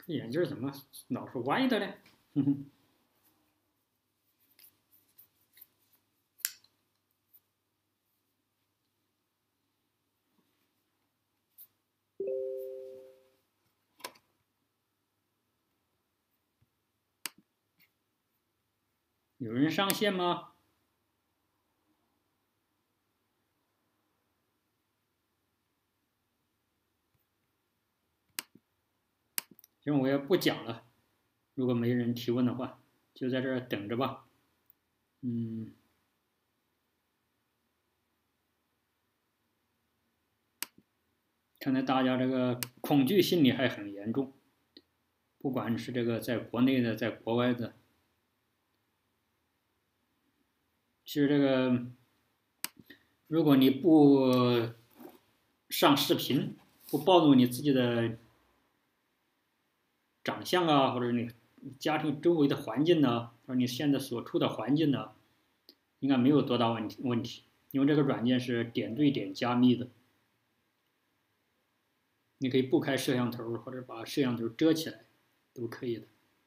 眼镜怎么老是歪的呢？有人上线吗？行，我也不讲了。如果没人提问的话，就在这儿等着吧。看来大家这个恐惧心理还很严重，不管是这个在国内的，在国外的。其实这个，如果你不上视频，不暴露你自己的长相啊，或者你家庭周围的环境呢，或者你现在所处的环境呢，应该没有多大问题，因为这个软件是点对点加密的，你可以不开摄像头或者把摄像头遮起来，都可以的。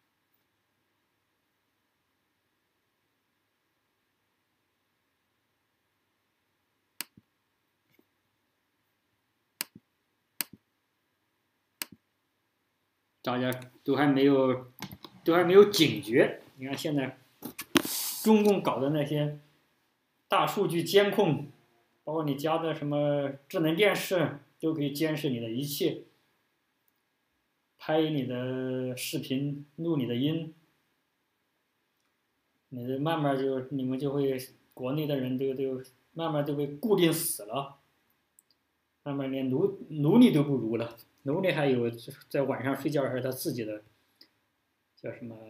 大家都还没有警觉，你看现在中共搞的那些大数据监控，包括你家的什么智能电视，都可以监视你的一切，拍你的视频，录你的音，慢慢你们就会国内的人都慢慢都被固定死了，慢慢连奴隶都不如了，奴隶还有在晚上睡觉还是他自己的叫什么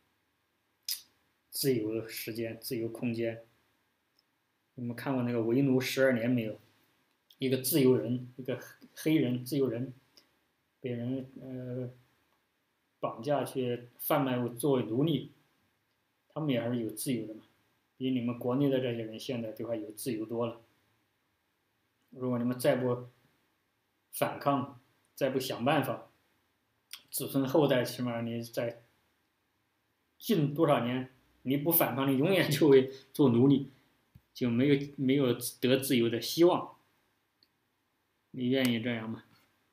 自由时间、自由空间。你们看过那个《为奴12年》没有？一个自由人，一个黑人自由人，被人绑架去贩卖作为奴隶，他们也还是有自由的嘛，比你们国内的这些人现在都还有自由多了。如果你们再不反抗，再不想办法，子孙后代起码你在近多少年你不反抗，你永远就会做奴隶，就没有得自由的希望。你愿意这样吗？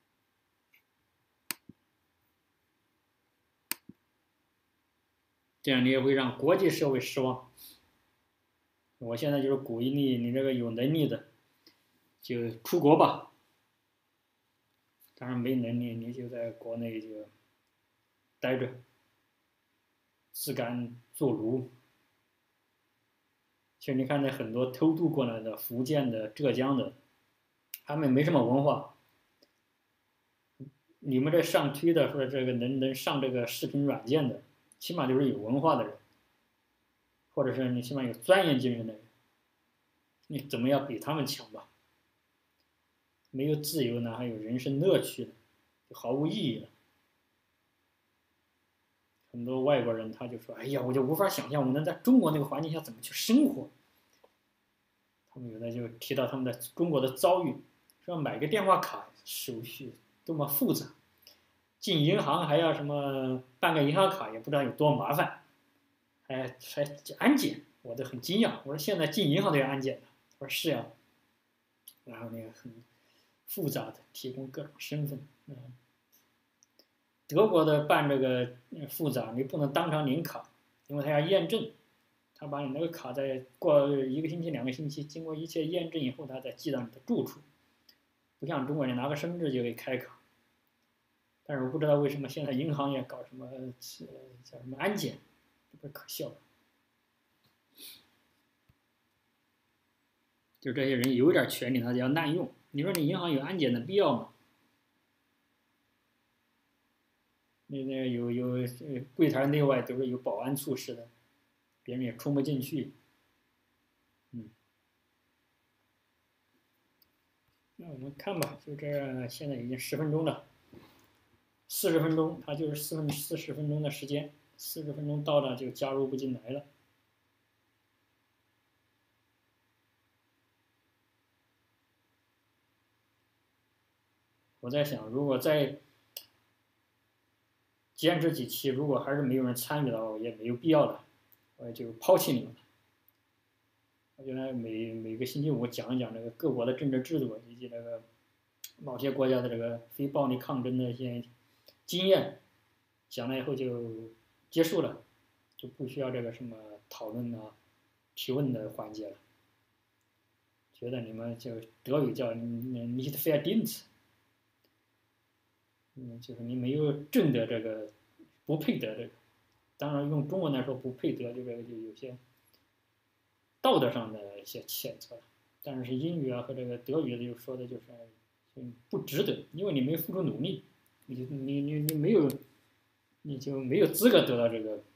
这样你也会让国际社会失望。我现在就是鼓励你这个有能力的就出国吧，当然没能力你就在国内就待着，自甘做奴。其实你看那很多偷渡过来的福建的、浙江的，他们没什么文化。你们这上推的或者这个能上这个视频软件的，起码就是有文化的人，或者是你起码有钻研精神的人，你怎么样比他们强吧？没有自由呢，还有人生乐趣呢，就毫无意义了。很多外国人他就说：“哎呀，我就无法想象我能在中国那个环境下怎么去生活。”他们有的就提到他们的中国的遭遇，说买个电话卡手续多么复杂，进银行还要什么办个银行卡也不知道有多麻烦，还安检，我都很惊讶。我说现在进银行都要安检的，他说是呀，然后那个很复杂的提供各种身份，德国的办这个复杂，你不能当场领卡，因为他要验证，他把你那个卡在过1个星期、2个星期，经过一切验证以后，他再寄到你的住处，不像中国人拿个身份证就可以开卡。但是我不知道为什么现在银行也搞什么叫什么安检，这不是可笑。就这些人有点权利，他就要滥用。你说你银行有安检的必要吗？那有柜台内外都是有保安处事的，别人也冲不进去。那我们看吧，就这，现在已经10分钟了，40分钟，它就是40分钟的时间，40分钟到了就加入不进来了。我在想，如果再坚持几期，如果还是没有人参与的话，也没有必要的，我就抛弃你们了。我觉得每个星期五讲一讲这个各国的政治制度以及这个某些国家的这个非暴力抗争的一些经验，讲了以后就结束了，就不需要这个什么讨论啊、提问的环节了。觉得你们就德语叫nicht verdient，就是你没有挣得这个，不配得这个。当然用中文来说不配得，就这个就有些道德上的一些谴责。但是英语啊和这个德语就说的就是不值得，因为你没付出努力，你没有，你就没有资格得到这个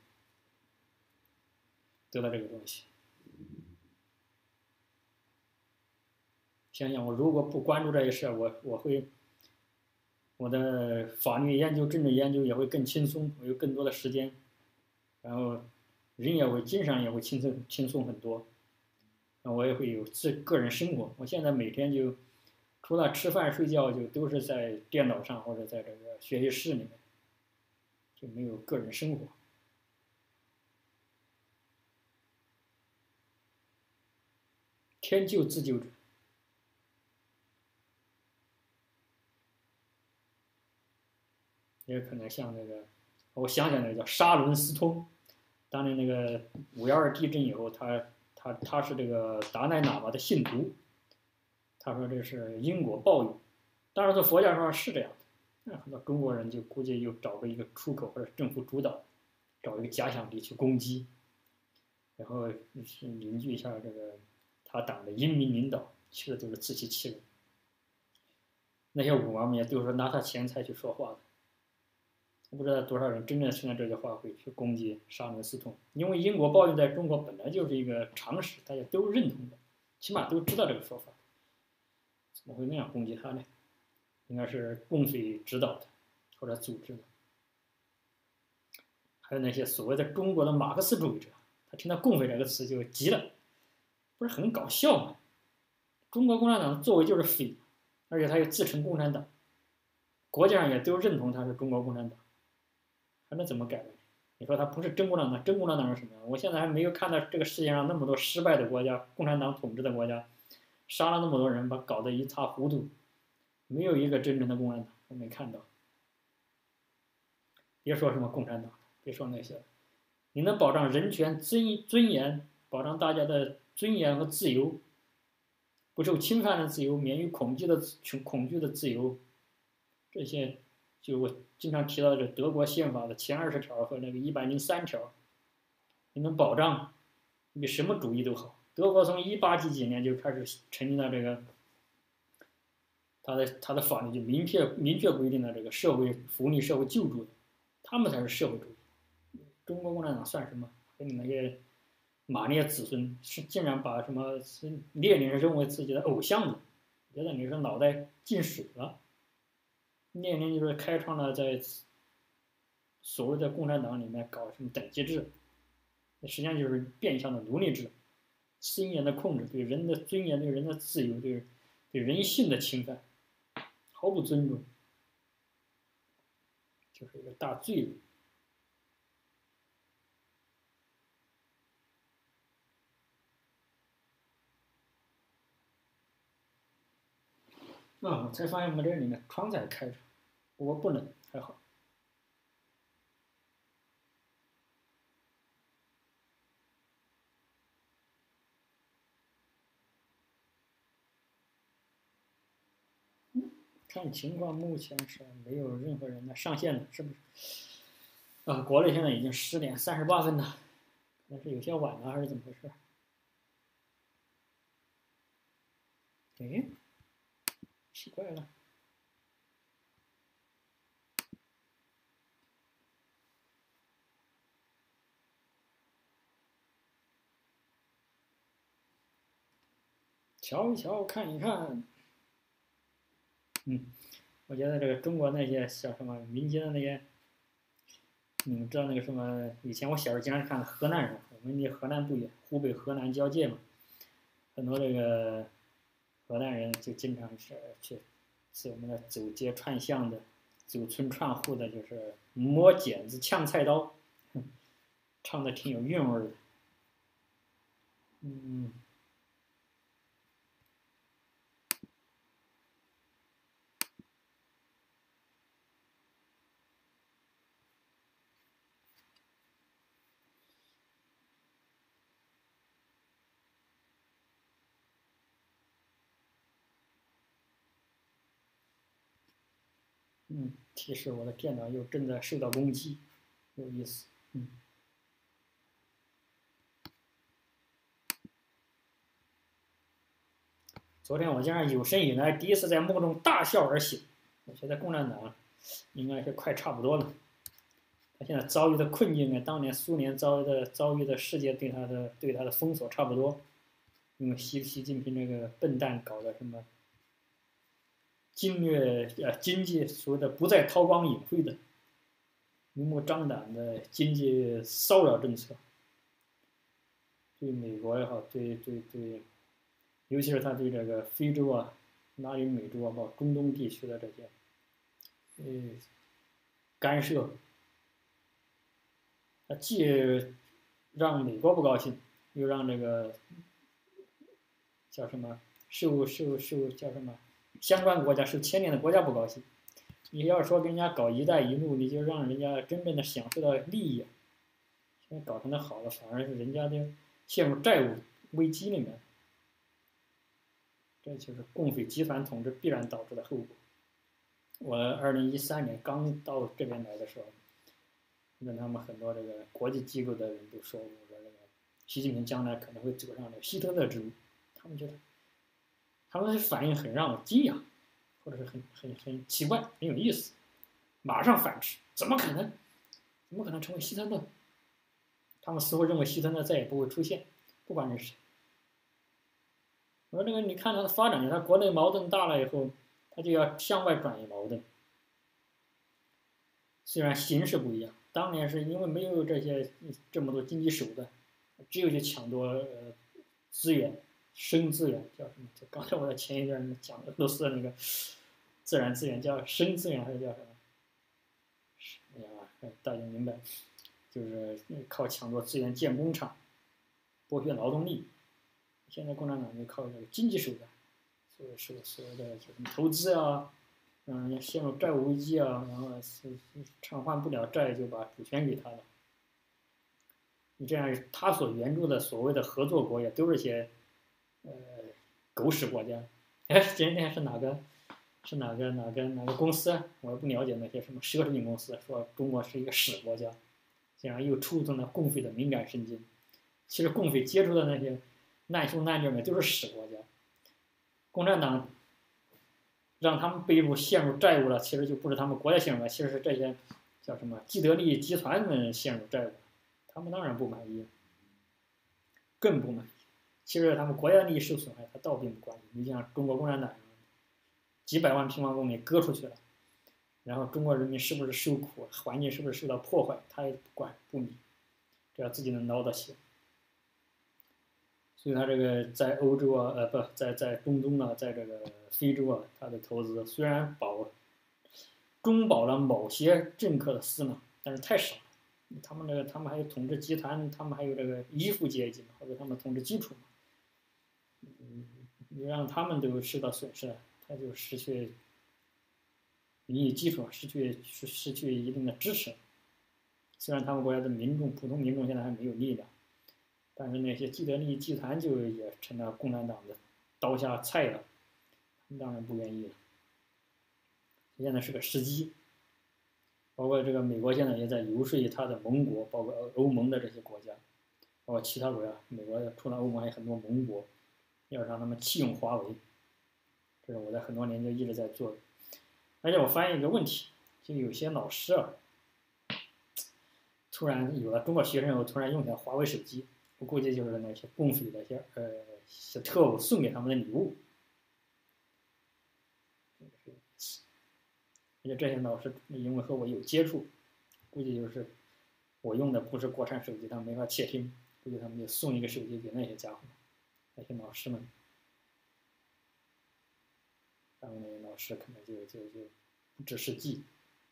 东西。想想我如果不关注这些事，我的法律研究、政治研究也会更轻松，我有更多的时间，然后人也会精神上也会轻松很多，然后我也会有个人生活。我现在每天就除了吃饭睡觉，就都是在电脑上或者在这个学习室里面，就没有个人生活。天救自救者。也可能像那个，我想想那个叫沙伦斯通，当年那个5.12地震以后，他是这个达赖喇嘛的信徒，他说这是因果报应，当然在佛教上是这样的，那很多中国人就估计又找个一个出口，或者政府主导，找一个假想敌去攻击，然后是凝聚一下这个他党的英明领导，其实都是自欺欺人。那些武王们也都是拿他钱财去说话的。不知道多少人真正听到这句话会去攻击沙伦斯通，因为因果报应在中国本来就是一个常识，大家都认同的，起码都知道这个说法，怎么会那样攻击他呢？应该是共匪指导的或者组织的。还有那些所谓的中国的马克思主义者，他听到共匪这个词就急了，不是很搞笑吗？中国共产党的作为就是匪，而且他又自称共产党，国际上也都认同他是中国共产党。那怎么改呢？你说他不是真共产党，真共产党是什么？我现在还没有看到这个世界上那么多失败的国家，共产党统治的国家，杀了那么多人，把搞得一塌糊涂，没有一个真正的共产党，我没看到。别说什么共产党，别说那些，你能保障人权、尊严，保障大家的尊严和自由，不受侵犯的自由，免于恐惧的自由，这些。就我经常提到的德国宪法的前20条和那个103条，你能保障，比什么主义都好。德国从18几年就开始成立了这个，他的法律就明确规定了这个社会福利、社会救助的，他们才是社会主义。中国共产党算什么？跟你那些马列子孙是竟然把什么列宁认为自己的偶像的，觉得你是脑袋进水了。列宁就是开创了在所谓的共产党里面搞什么等级制，实际上就是变相的奴隶制，森严的控制，对人的尊严、对人的自由、对人性的侵犯，毫不尊重，就是一个大罪人。我才发现我们这里面窗子还开着，不过不冷，还好。看情况，目前是没有任何人的上线的，是不是？国内现在已经10点38分了，可能是有些晚了，还是怎么回事？哎，奇怪了。瞧一瞧，看一看，我觉得这个中国那些像什么民间的那些，你们知道那个什么？以前我小时候经常看的河南人，我们离河南不远，湖北河南交界嘛，很多这个河南人就经常是去我们的走街串巷的， 走村串户的，就是摸剪子、呛菜刀，唱的挺有韵味的。嗯。提示我的电脑又正在受到攻击，有意思。昨天我竟然有生以来第一次在梦中大笑而醒。我觉得共产党应该是快差不多了。他现在遭遇的困境跟当年苏联遭遇的世界对他的封锁差不多。因为习近平这个笨蛋搞的什么经济所谓的不再韬光养晦的明目张胆的经济骚扰政策，对美国也好，对，尤其是他对这个非洲啊、拉丁美洲啊、包括中东地区的这些干涉，他既让美国不高兴，又让这个叫什么叫什么相关国家受牵连的国家不高兴。你要说跟人家搞一带一路，你就让人家真正的享受到利益。现在搞成的好了，反而是人家就陷入债务危机里面。这就是共匪集团统治必然导致的后果。我2013年刚到这边来的时候，跟他们很多这个国际机构的人都说，我说这个习近平将来可能会走上这个希特勒之路。他们觉得，他们的反应很让我惊讶，或者是很奇怪，很有意思。马上反制，怎么可能？怎么可能成为希特勒？他们似乎认为希特勒再也不会出现，不管是谁。我说这个，你看他的发展，他国内矛盾大了以后，他就要向外转移矛盾。虽然形式不一样，当年是因为没有这么多经济手段，只有去抢夺资源，生资源叫什么？就刚才我在前一段讲俄罗斯的那个自然资源叫生资源还是叫什么？哎呀，大家明白，就是靠抢夺资源建工厂，剥削劳动力。现在共产党就靠这个经济手段，所谓的什么投资啊，让人家陷入债务危机啊，然后偿还不了债就把主权给他了。你这样，他所援助的所谓的合作国也都是些狗屎国家。哎，今天是哪个公司？我也不了解那些什么奢侈品公司说中国是一个屎国家，这样又触动了共匪的敏感神经。其实共匪接触的那些难兄难弟们都是屎国家。共产党让他们陷入债务了，其实就不是他们国家陷入了，其实是这些叫什么既得利益集团们陷入债务，他们当然不满意，更不满意。其实他们国家利益受损害，他倒并不关心。你像中国共产党，几百万平方公里割出去了，然后中国人民是不是受苦，环境是不是受到破坏，他也不管不理，只要自己能捞到钱。所以他这个在欧洲啊，在中东啊，在这个非洲啊，他的投资虽然中保了某些政客的私囊，但是太少了。他们还有统治集团，他们还有这个依附阶级，或者他们统治基础嘛。你让他们都受到损失，他就失去民意基础，失去一定的支持。虽然他们国家的普通民众现在还没有力量，但是那些既得利益集团就也成了共产党的刀下菜了，他们当然不愿意了。现在是个时机，包括这个美国现在也在游说他的盟国，包括欧盟的这些国家，包括其他国家。美国除了欧盟还有很多盟国，要让他们弃用华为。这是我在很多年就一直在做的。而且我发现一个问题，就有些老师啊，突然有了中国学生后，突然用起来华为手机，我估计就是那些共匪的一些特务送给他们的礼物。而且这些老师因为和我有接触，估计就是我用的不是国产手机，他们没法窃听，估计他们就送一个手机给那些家伙，那些老师们。然后那些老师可能就不知是计，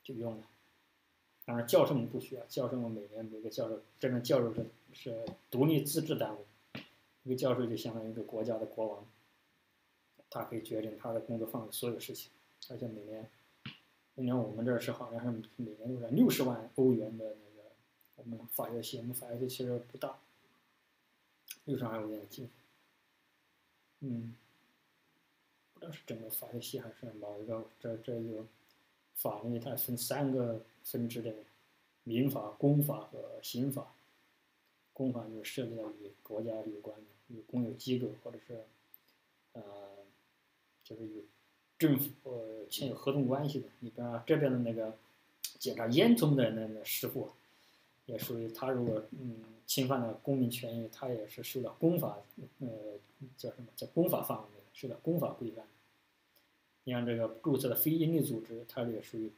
就用了。当然，教授们不需要，教授们每年每个教授，真正教授是独立自治单位，一个教授就相当于一个国家的国王，他可以决定他的工作范围所有事情，而且每年我们这儿是好像是每年都是60万欧元的那个我们法学系其实不大，60万欧元的经费，不知道是整个法学系还是某一个，这有法律它分3个分支的，民法、公法和刑法。公法就是涉及到与国家有关的，与公有机构或者是就是与政府签有合同关系的。你比方这边的那个检查烟囱的那个师傅，也属于他如果侵犯了公民权益，他也是受到公法叫什么叫公法范围内受到公法规范。你像这个注册的非营利组织，它也属于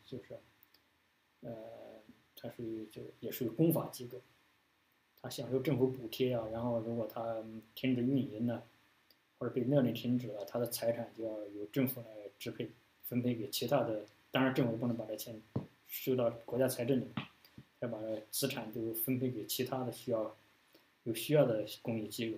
它属于也属于公法机构，它享受政府补贴啊，然后如果它停止运营了，或者被勒令停止了，它的财产就要由政府来支配分配给其他的，当然政府不能把这钱收到国家财政里面，要把资产都分配给其他的有需要的公益机构。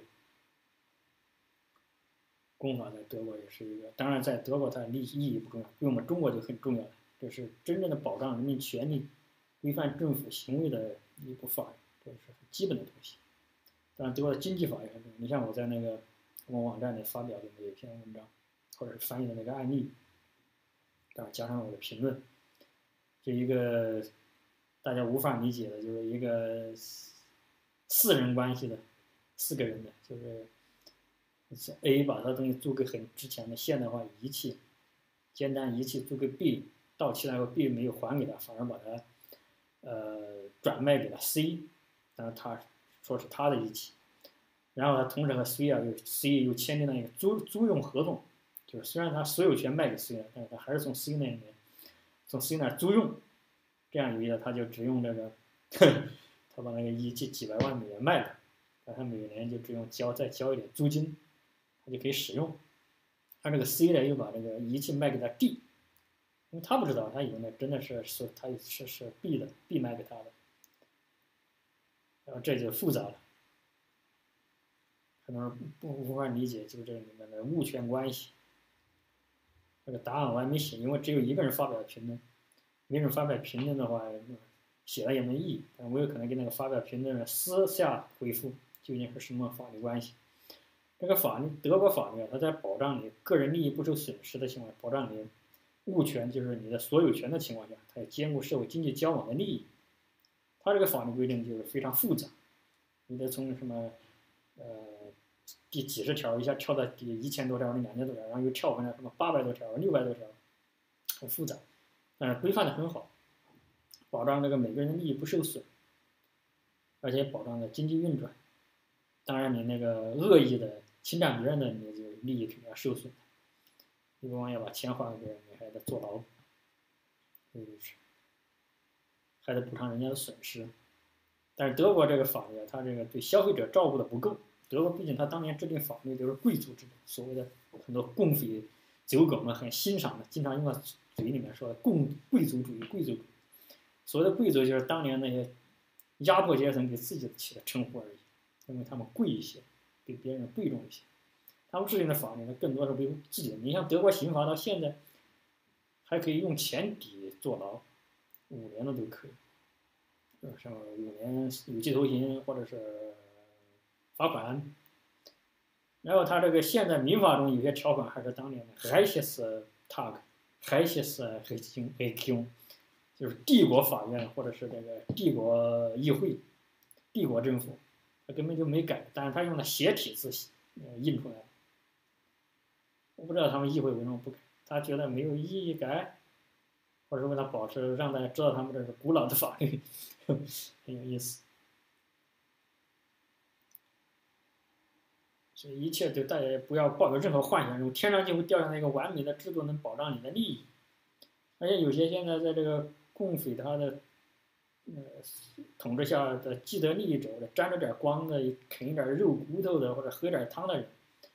公法在德国也是一个，当然在德国它的意义不重要，对我们中国就很重要了，这是真正的保障人民权利、规范政府行为的一部法律，这是很基本的东西。当然，德国的经济法也很重要。你像我在那个我网站里发表的那一篇文章，或者是翻译的那个案例，然后加上我的评论，这一个大家无法理解的，就是一个4人关系的，4个人的，就是 A 把他东西租给很值钱的现代化仪器、简单仪器租给 B， 到期了以后 B 没有还给他，反而把他转卖给了 C， 当然他说是他的仪器，然后他同时和 C 又签订了一个租用合同，就是虽然他所有权卖给 C 了，但是他还是从 C 那儿租用，这样有意思，他就只用这个，他把那个仪器几百万美元卖了，但他每年就只用再交一点租金，他就可以使用。他这个 C 呢又把这个仪器卖给了 D， 因为他不知道，他以为那真的是他是 B 卖给他的，然后这就复杂了，可能无法理解，就是这里面的物权关系。这个答案我还没写，因为只有一个人发表评论，没人发表评论的话，写了也没意义。但我有可能给那个发表评论的人私下回复，究竟是什么法律关系。这个德国法律它在保障你个人利益不受损失的情况下，保障你物权就是你的所有权的情况下，它也兼顾社会经济交往的利益。它这个法律规定就是非常复杂，你得从什么第几十条一下跳到第1000多条、2000多条，然后又跳回来什么800多条、600多条，很复杂，但是规范的很好，保障这个每个人的利益不受损，而且保障了经济运转。当然，你那个恶意的侵占别人的，你就利益肯定要受损的。你不光要把钱还给别人，你还得坐牢，还得补偿人家的损失。但是德国这个法律，它这个对消费者照顾的不够。德国毕竟他当年制定法律都是贵族制度，所谓的很多共匪走狗们很欣赏的，经常用到嘴里面说的贵族主义。所谓的贵族就是当年那些压迫阶层给自己起的称呼而已，因为他们贵一些，比别人贵重一些。他们制定的法律呢，更多是为自己的。你像德国刑法到现在还可以用钱抵坐牢，5年的都可以，什么5年有期徒刑或者是罚款。然后他这个现在民法中有些条款还是当年的 Reichstag 就是帝国法院或者是这个帝国议会、帝国政府，他根本就没改，但是他用了斜体字印出来的。我不知道他们议会为什么不改，他觉得没有意义改，或者为了保持让大家知道他们这是古老的法律，很有意思。所以一切对大家不要抱有任何幻想，天上就会掉下来一个完美的制度能保障你的利益。而且有些现在在这个共匪他的统治下的既得利益者，沾着点光的、啃一点肉骨头的或者喝点汤的人，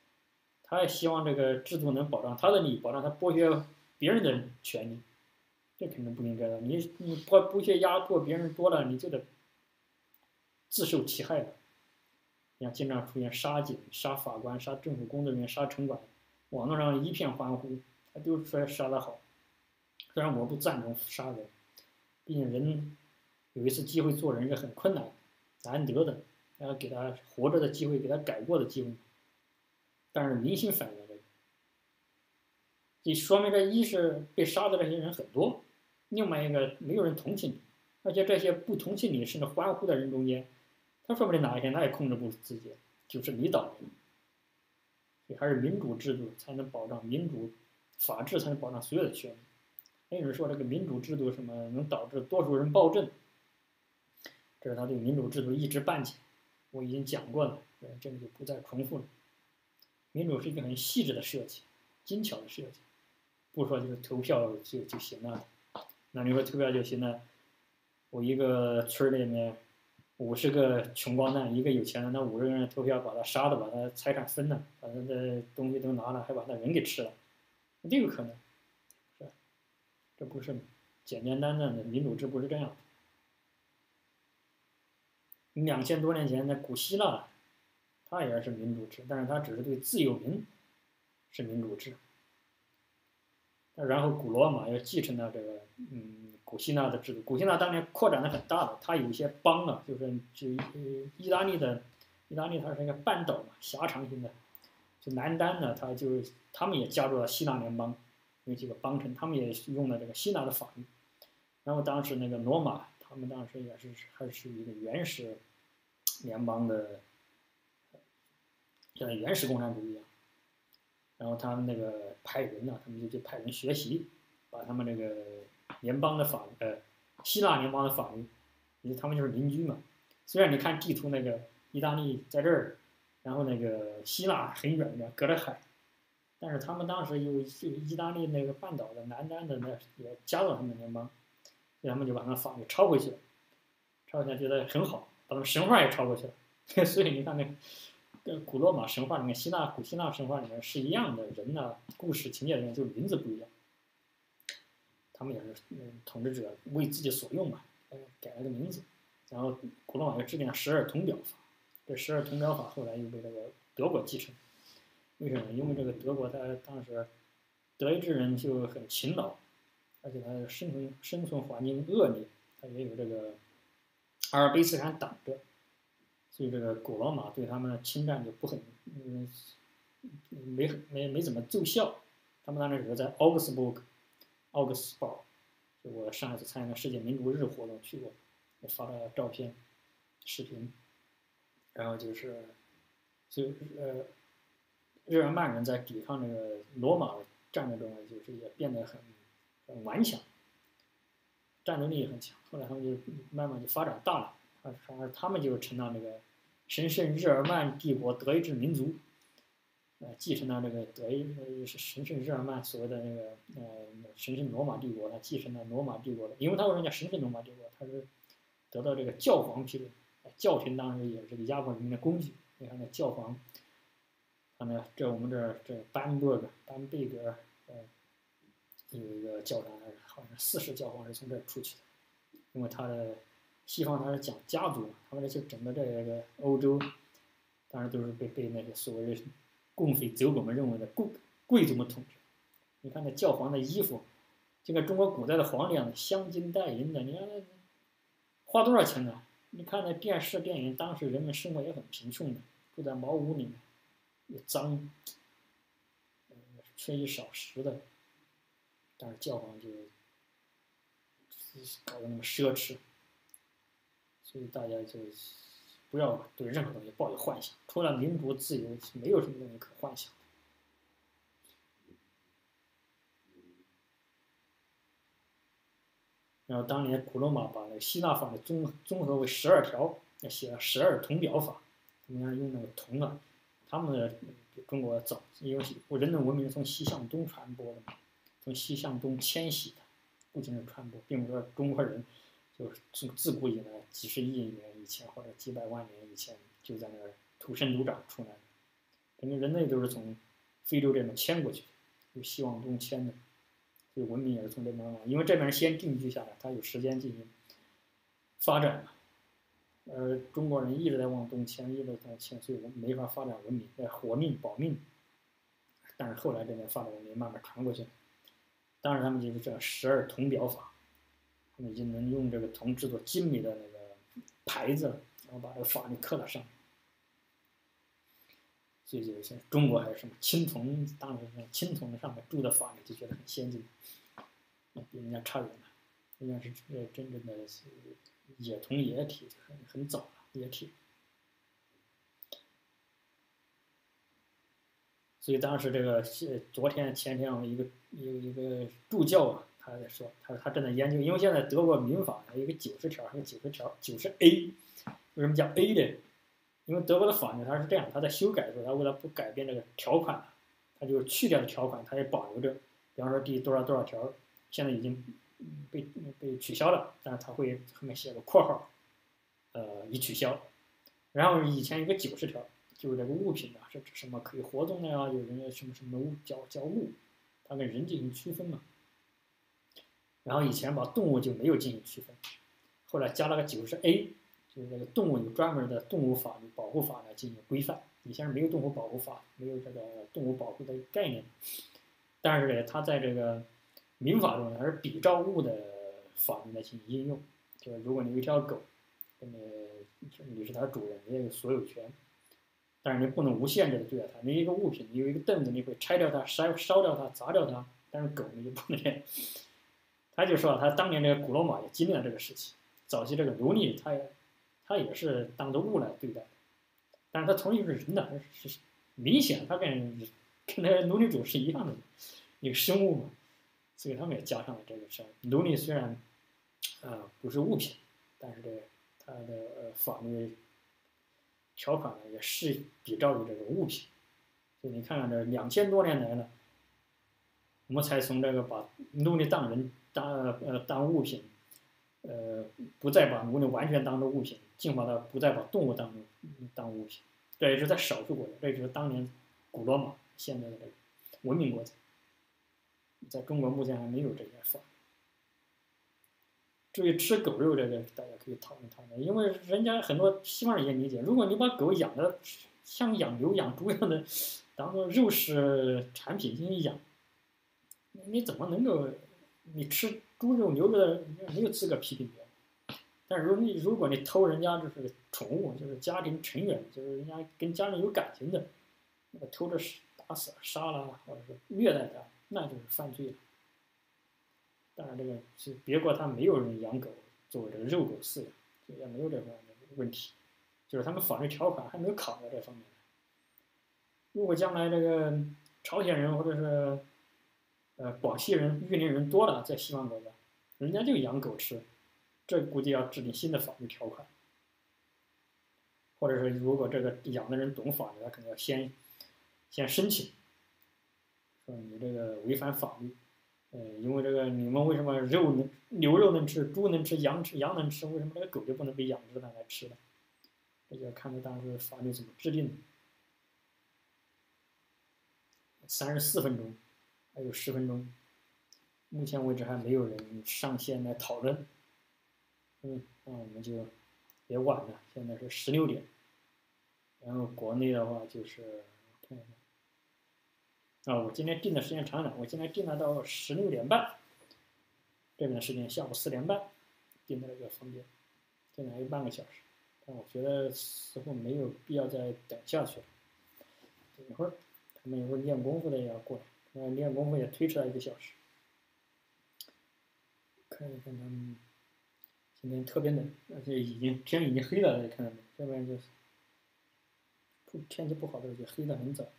他也希望这个制度能保障他的利益，保障他剥削别人的权利。 这肯定不应该的。你不去压迫别人多了，你就得自受其害了。你看，经常出现杀警、杀法官、杀政府工作人员、杀城管，网络上一片欢呼，他都说杀得好。虽然我不赞成杀人，毕竟人有一次机会做人是很困难、难得的，要给他活着的机会，给他改过的机会。但是民心反映这个，这说明这一是被杀的这些人很多，另外一个没有人同情你，而且这些不同情你甚至欢呼的人中间，他说不定哪一天他也控制不住自己，就是你倒霉。所以还是民主制度才能保障民主法治，才能保障所有的权利。还有人说这个民主制度什么能导致多数人暴政，这是他对民主制度一知半解，我已经讲过了，这个就不再重复了。民主是一个很细致的设计，精巧的设计，不说就是投票就行了。那你说投票就行了，我一个村里面50个穷光蛋，一个有钱的，那50个人投票把他杀了，把他财产分了，把他的东西都拿了，还把他人给吃了，这个可能，是吧？这不是简简单单的民主制不是这样的。2000多年前的古希腊，它也是民主制，但是它只是对自由民是民主制。然后古罗马又继承了这个古希腊的制度。古希腊当年扩展的很大的，它有一些邦啊，意大利它是一个半岛嘛，狭长型的。就南丹呢，他们也加入了希腊联邦，有几个邦臣，他们也用了这个希腊的法律。然后当时那个罗马，他们当时也是还是一个原始联邦的，像原始共产主义一样。然后他们那个派人呢，他们就派人学习，把他们那个联邦的希腊联邦的法律，因为他们就是邻居嘛。虽然你看地图那个意大利在这儿，然后那个希腊很远的隔着海，但是他们当时有意大利那个半岛的南丹的那也加入他们联邦，所以他们就把那法律抄回去了，抄起来觉得很好，把他们神话也抄过去了。所以你看那个。跟古罗马神话里面、古希腊神话里面是一样的人呢，故事情节里面就名字不一样。他们也是统治者为自己所用嘛，改了个名字。然后古罗马又制定了十二铜表法，这十二铜表法后来又被这个德国继承。为什么？因为这个德国他当时德意志人就很勤劳，而且他的生存环境恶劣，他也有这个阿尔卑斯山挡着。所以这个古罗马对他们的侵占就不很，没怎么奏效。他们当时只是在奥格斯堡，就我上一次参加世界民主日活动去过，也发了照片、视频。然后就是，日耳曼人在抵抗这个罗马战争中呢，就是也变得很顽强，战斗力也很强。后来他们就慢慢就发展大了。他们就成了这个神圣日耳曼帝国德意志民族，继承了这个神圣日耳曼所谓的那个神圣罗马帝国，他继承了罗马帝国的，因为他为什么叫神圣罗马帝国？他是得到这个教皇批准，教廷当时也是这个压迫人民的工具。你看那教皇，我们这班贝格，有一个教堂，好像4世教皇是从这儿出去的，因为他的。西方他是讲家族嘛，他们这就整个这个欧洲，当然都是被那个所谓的共匪走狗们认为的贵族们统治。你看那教皇的衣服，就跟中国古代的皇帝一样的，镶金戴银的。你看那花多少钱呢？你看那电视电影，当时人们生活也很贫穷的，住在茅屋里面，也脏，缺衣少食的。但是教皇就搞得那么奢侈。所以大家就不要对任何东西抱有幻想，除了民主自由，没有什么东西可幻想的。然后当年古罗马把那个希腊法的综合为12条，写了12铜表法。他们用那个铜啊，他们的比中国早，因为人类文明从西向东传播的嘛，从西向东迁徙的，不仅是传播，并不是说中国人。就是从自古以来几十亿年以前或者几百万年以前就在那儿土生土长出来的，整个人类都是从非洲这边迁过去的，由西往东迁的， 所以文明也是从这边来，因为这边先定居下来，他有时间进行发展嘛。中国人一直在往东迁，一直在迁，所以我们没法发展文明，在活命保命。但是后来这边发展文明慢慢传过去了，当然他们就是这12铜表法，他们已经能用这个铜制作精美的那个牌子了，然后把这个法律刻到上面。所以就像中国还是什么青铜，当时青铜上面铸的法律就觉得很先进，比人家差远了。人家是真正的冶铜冶体，很早了冶体。所以当时这个昨天前天一个助教啊，他在说，他说他正在研究，因为现在德国民法有一个90条，还有90条90A， 为什么叫 A 呢？因为德国的法律它是这样，它在修改的时候，它为了不改变这个条款，它就去掉的条款，它也保留着。比方说第多少多少条，现在已经被取消了，但是它会后面写个括号，已取消。然后以前有个90条，就是这个物品啊，是指什么可以活动的呀？有人什么什么物叫物，它跟人进行区分嘛。然后以前把动物就没有进行区分，后来加了个90A。就是这个动物有专门的动物法律保护法来进行规范，以前是没有动物保护法，没有这个动物保护的概念。但是呢，它在这个民法中它是比照物的法律来进行应用。就是如果你有一条狗，你是它主人，你也有所有权，但是你不能无限制的对待它。你一个物品，你有一个凳子，你会拆掉它、烧掉它、砸掉它，但是狗你就不能这样。他就说他当年这个古罗马也经历了这个时期，早期这个奴隶他也是当作物来对待，但是他同样是人的，是明显他跟那个奴隶主是一样的一个生物嘛，所以他们也加上了这个事儿。奴隶虽然不是物品，但是它的法律条款呢也是比照于这个物品。所以你看看这2000多年来了，我们才从这个把奴隶当人当物品。不再把奴隶完全当做物品，进化到不再把动物当物品，这也是在少数国家，这就是当年古罗马现在的这个文明国家，在中国目前还没有这些法。至于吃狗肉这个，大家可以讨论讨论，因为人家很多西方人也理解，如果你把狗养的像养牛养猪一样的，当做肉食产品进行养，你怎么能够你吃猪肉牛肉的没有资格批评别人？但如果你偷人家就是宠物，就是家庭成员，就是人家跟家人有感情的，那个偷着打死、杀了，或者是虐待他，那就是犯罪了。当然，这个是别国他没有人养狗作为这个肉狗饲养，所以也没有这方面的问题，就是他们法律条款还没有考虑这方面。如果将来这个朝鲜人或者是广西人、玉林人多了，在西方国家，人家就养狗吃。这估计要制定新的法律条款，或者是如果这个养的人懂法律，他可能要先申请，说你这个违反法律，因为这个你们为什么牛肉能吃，猪能吃，羊能吃，为什么这个狗就不能被养殖来吃呢？这就要看他当时法律怎么制定的。34分钟，还有10分钟，目前为止还没有人上线来讨论。那我们就也晚了，现在是16点，然后国内的话就是看一下，我今天定的时间长点，我今天定了到16点半，这边的时间下午4点半，定的这个房间，现在还有半个小时，但我觉得似乎没有必要再等下去了。等一会儿，他们一会儿练功夫的也要过来，练功夫也推迟了1个小时，看一看他们。今天特别冷，而且天已经黑了，看到没？要不然就是天气不好的时候就黑得很早。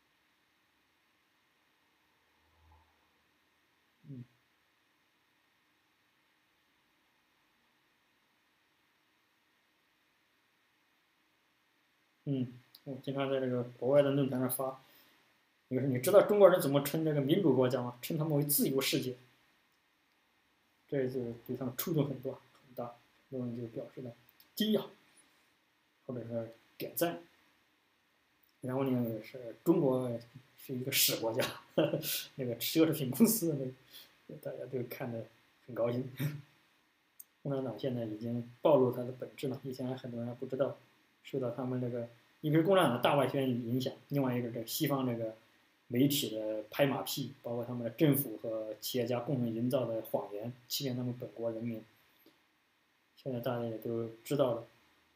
我经常在这个国外的论坛上发，你知道中国人怎么称这个民主国家吗？称他们为自由世界。这就对他们触动很大，很多人就表示了惊讶，或者是点赞。然后呢，是中国是一个屎国家，那个奢侈品公司大家都看得很高兴。共产党现在已经暴露它的本质了，以前很多人还不知道，受到他们这个一个是共产党大外宣影响，另外一个是西方这个媒体的拍马屁，包括他们的政府和企业家共同营造的谎言，欺骗他们本国人民。现在大家也都知道了。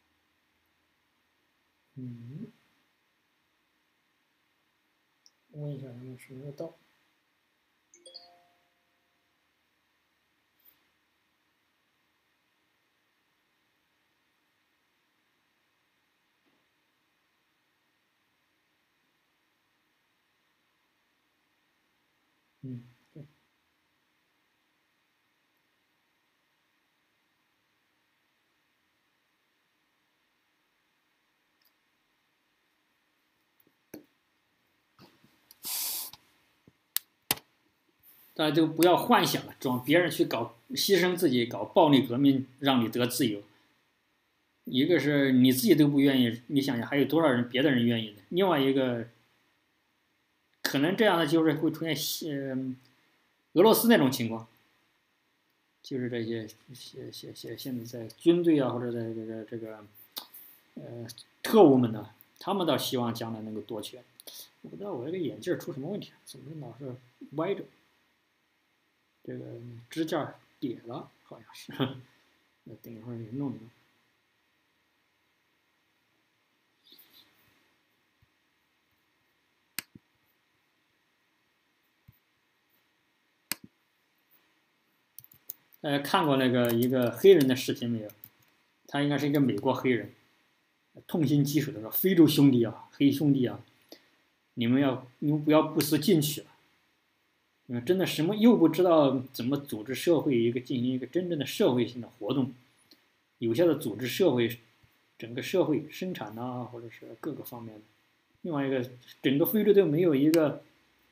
问一下他们什么时候到？对。大家就不要幻想了，装别人去搞，牺牲自己搞暴力革命，让你得自由。一个是你自己都不愿意，你想想还有多少人别的人愿意呢？另外一个，可能这样的就是会出现俄罗斯那种情况，就是这些现在在军队啊或者在这个特务们呢，他们倒希望将来能够夺权。我不知道我这个眼镜出什么问题，怎么老是歪着？这个支架瘪了，好像是。那等一会儿给弄弄。大家看过那个一个黑人的视频没有？他应该是一个美国黑人，痛心疾首的说：“非洲兄弟啊，黑兄弟啊，你们不要不思进取了。你们真的什么又不知道怎么组织社会，进行一个真正的社会性的活动，有效的组织社会，整个社会生产啊，或者是各个方面的。另外一个，整个非洲都没有一个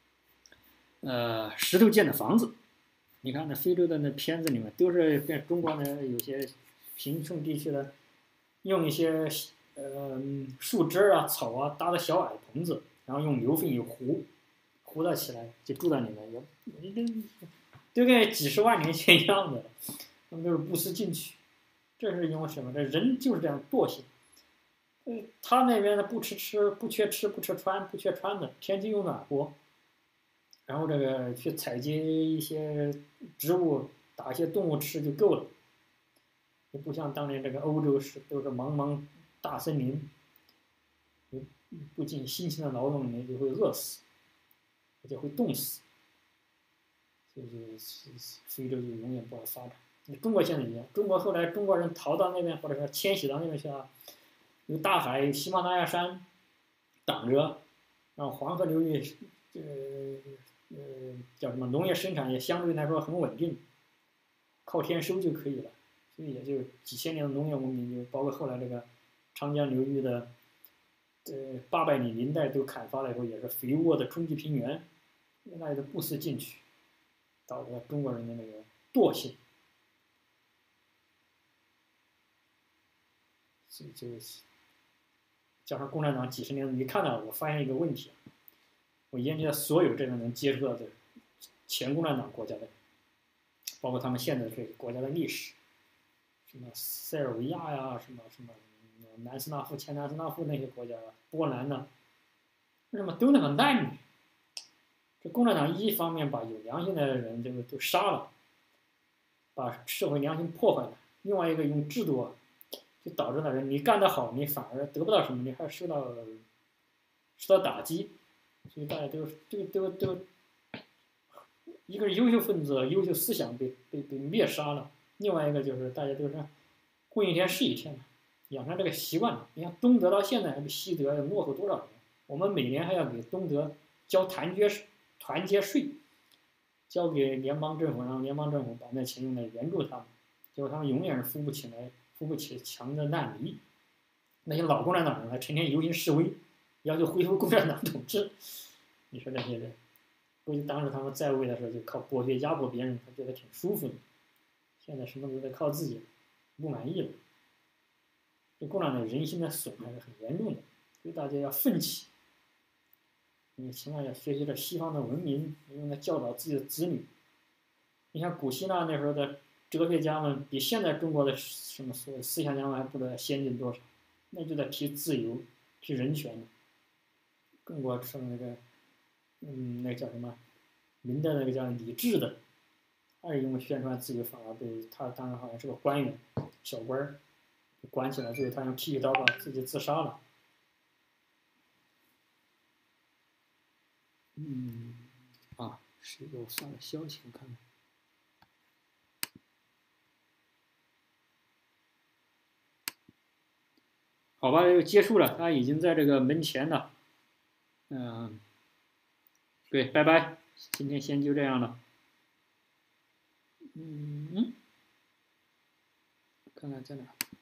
石头建的房子。”你看那非洲的那片子里面，都是跟中国的有些贫穷地区的，用一些树枝啊、草啊搭的小矮棚子，然后用牛粪一糊了起来，就住在里面，都跟几十万年前一样的，他们都是不思进取。这是因为什么？这人就是这样惰性。他那边的不缺吃不缺穿的，天气又暖和。然后这个去采集一些植物，打一些动物吃就够了，也不像当年这个欧洲都是茫茫大森林，你不进辛勤的劳动，你就会饿死，而且会冻死，所以非洲就永远不好发展。中国现在一样，中国后来中国人逃到那边，或者说迁徙到那边去了，有大海，有喜马拉雅山挡着，然后黄河流域，叫什么农业生产也相对来说很稳定，靠天收就可以了，所以也就几千年的农业文明，就包括后来这个长江流域的800里林带都砍伐了以后，也是肥沃的冲积平原，那也是不思进取，导致了中国人的那个惰性，所以就是加上共产党几十年，你看到我发现一个问题，我研究了所有这个能接触到的前共产党国家的，包括他们现在这个国家的历史，什么塞尔维亚呀，什么南斯拉夫、前南斯拉夫那些国家，波兰呢，为什么都那么烂呢？这共产党一方面把有良心的人这个都杀了，把社会良心破坏了；另外一个用制度，就导致了人你干得好，你反而得不到什么，你还受到打击。所以大家都，一个是优秀分子、优秀思想被灭杀了，另外一个就是大家都是混一天是一天嘛，养成这个习惯了。你看东德到现在还比西德要落后多少年？我们每年还要给东德交团结税，交给联邦政府，让联邦政府把那钱用来援助他们，结果他们永远是扶不起墙的烂泥。那些老共产党人还成天游行示威，要求恢复共产党统治。你说这些人，估计当时他们在位的时候就靠剥削压迫别人，他觉得挺舒服的。现在什么都得靠自己，不满意了。这共产党人心的损害是很严重的，所以大家要奋起。你起码要学习点西方的文明，用来教导自己的子女。 你像古希腊那时候的哲学家们，比现在中国的什么所谓思想家们还不知道先进多少，那就在提自由、提人权。中国是那个，那个叫什么？明代那个叫李治的，他是因为宣传自由法被他当时好像是个官员，小官儿，关起来之后，他用剃须刀把自己自杀了。谁给我发的消息？我看看。好吧，又结束了，他已经在这个门前了。对，拜拜，今天先就这样了。看看在哪。